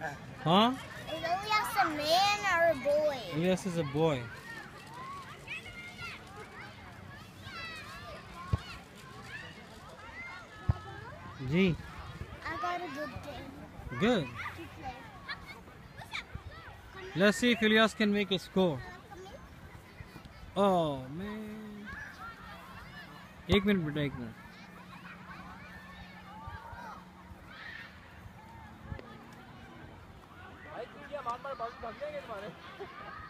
Huh? Elias a man or a boy? Elias is a boy. G. I got a good game Good. to play. Let's see if Elias can make a score. Come here. Oh man. 1 minute बेटा 1 minute. भाई तू क्या बार बार बाजू भाग जाएंगे तुम्हारे